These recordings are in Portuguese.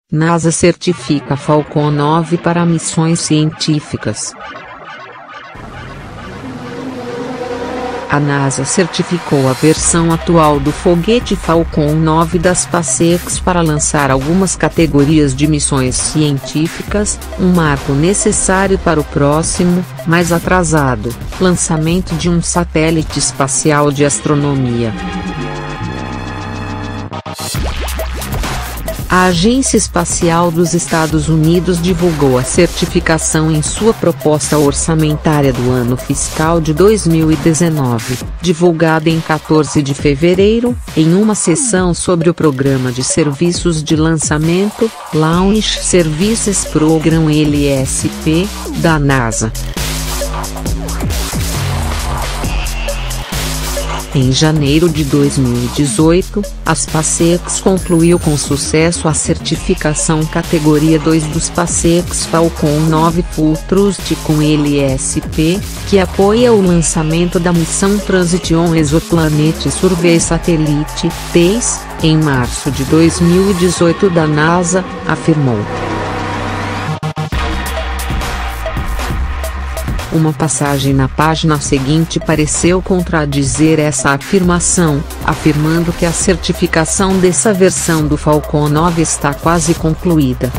NASA certifica Falcon 9 para missões científicas. A NASA certificou a versão atual do foguete Falcon 9 da SpaceX para lançar algumas categorias de missões científicas, um marco necessário para o próximo, mais atrasado, lançamento de um satélite espacial de astronomia. A Agência Espacial dos Estados Unidos divulgou a certificação em sua proposta orçamentária do ano fiscal de 2019, divulgada em 14 de fevereiro, em uma sessão sobre o Programa de Serviços de Lançamento, Launch Services Program LSP, da NASA. Em janeiro de 2018, a SpaceX concluiu com sucesso a certificação categoria 2 do SpaceX Falcon 9 Full Thrust com LSP, que apoia o lançamento da missão Transition Exoplanet Survey Satellite, TESS, em março de 2018 da NASA, afirmou. Uma passagem na página seguinte pareceu contradizer essa afirmação, afirmando que a certificação dessa versão do Falcon 9 está quase concluída.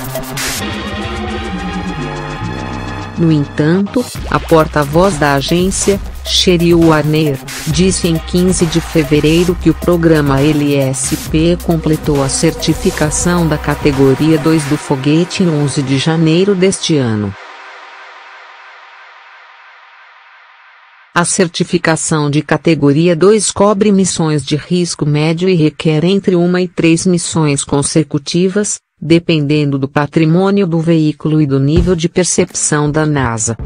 No entanto, a porta-voz da agência, Cheryl Warner, disse em 15 de fevereiro que o programa LSP completou a certificação da categoria 2 do foguete em 11 de janeiro deste ano. A certificação de categoria 2 cobre missões de risco médio e requer entre 1 e 3 missões consecutivas, dependendo do patrimônio do veículo e do nível de percepção da NASA.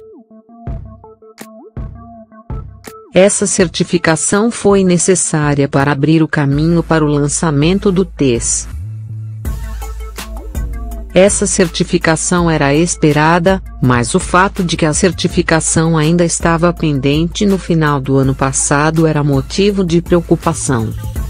Essa certificação foi necessária para abrir o caminho para o lançamento do TESS. Essa certificação era esperada, mas o fato de que a certificação ainda estava pendente no final do ano passado era motivo de preocupação.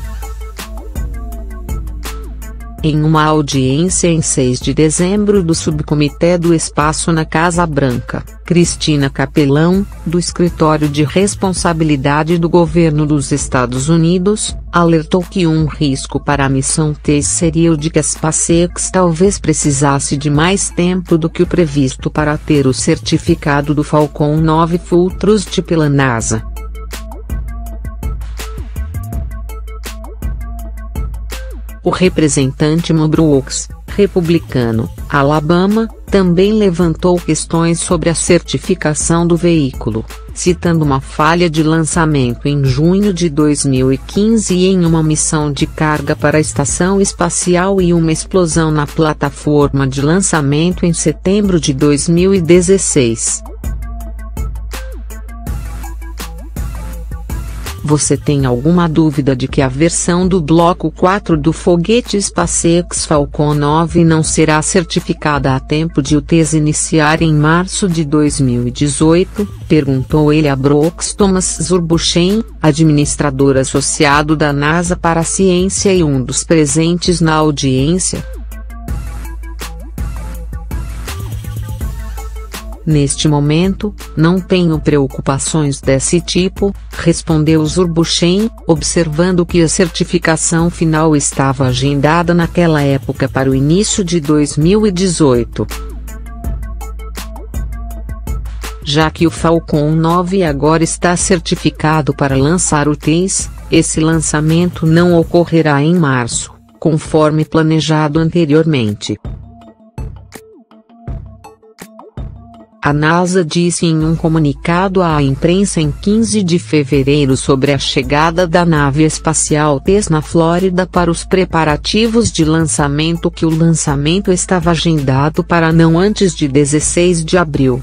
Em uma audiência em 6 de dezembro do Subcomitê do Espaço na Casa Branca, Cristina Capelão, do Escritório de Responsabilidade do Governo dos Estados Unidos, alertou que um risco para a missão TESS seria o de que a SpaceX talvez precisasse de mais tempo do que o previsto para ter o certificado do Falcon 9 Full Thrust pela NASA. O representante Mo Brooks, republicano, Alabama, também levantou questões sobre a certificação do veículo, citando uma falha de lançamento em junho de 2015 em uma missão de carga para a estação espacial e uma explosão na plataforma de lançamento em setembro de 2016. Você tem alguma dúvida de que a versão do Bloco 4 do foguete SpaceX Falcon 9 não será certificada a tempo de o TESS iniciar em março de 2018? Perguntou ele a Brooks Thomas Zurbuchen, administrador associado da NASA para a ciência e um dos presentes na audiência. Neste momento, não tenho preocupações desse tipo, respondeu Zurbuchen, observando que a certificação final estava agendada naquela época para o início de 2018. Já que o Falcon 9 agora está certificado para lançar o TESS, esse lançamento não ocorrerá em março, conforme planejado anteriormente. A NASA disse em um comunicado à imprensa em 15 de fevereiro sobre a chegada da nave espacial TESS na Flórida para os preparativos de lançamento que o lançamento estava agendado para não antes de 16 de abril.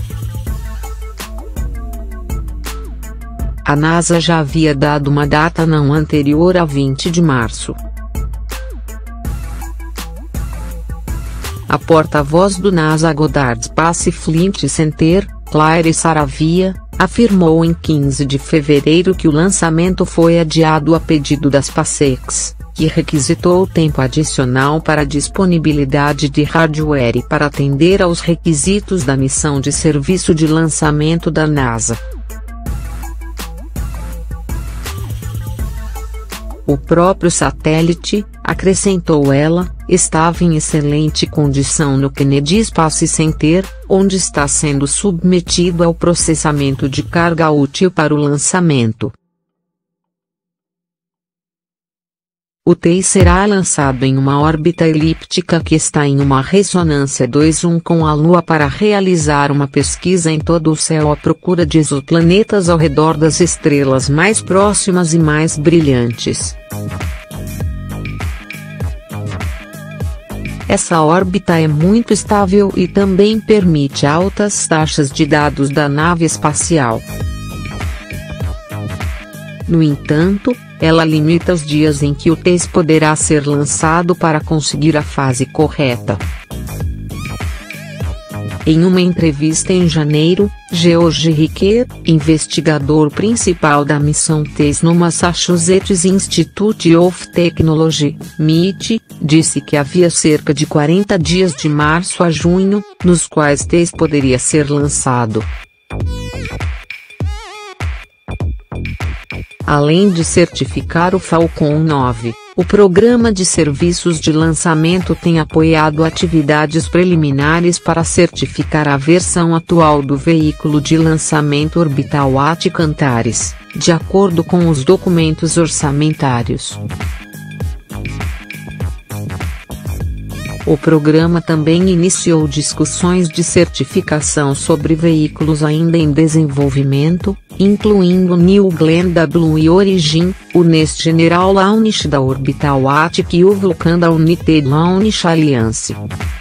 A NASA já havia dado uma data não anterior a 20 de março. A porta-voz do NASA Goddard Space Flight Center, Claire Saravia, afirmou em 15 de fevereiro que o lançamento foi adiado a pedido da SpaceX, que requisitou tempo adicional para a disponibilidade de hardware e para atender aos requisitos da missão de serviço de lançamento da NASA. O próprio satélite, acrescentou ela, estava em excelente condição no Kennedy Space Center, onde está sendo submetido ao processamento de carga útil para o lançamento. O TEI será lançado em uma órbita elíptica que está em uma ressonância 2:1 com a Lua para realizar uma pesquisa em todo o céu à procura de exoplanetas ao redor das estrelas mais próximas e mais brilhantes. Essa órbita é muito estável e também permite altas taxas de dados da nave espacial. No entanto, ela limita os dias em que o TES poderá ser lançado para conseguir a fase correta. Em uma entrevista em janeiro, George Ricker, investigador principal da missão TES no Massachusetts Institute of Technology, MIT, disse que havia cerca de 40 dias de março a junho, nos quais TES poderia ser lançado. Além de certificar o Falcon 9, o programa de serviços de lançamento tem apoiado atividades preliminares para certificar a versão atual do veículo de lançamento orbital AT-Antares, de acordo com os documentos orçamentários. O programa também iniciou discussões de certificação sobre veículos ainda em desenvolvimento, incluindo o New Glenn W e Origin, o Next General Launch da Orbital ATIC e o Vulcan da United Launch Alliance.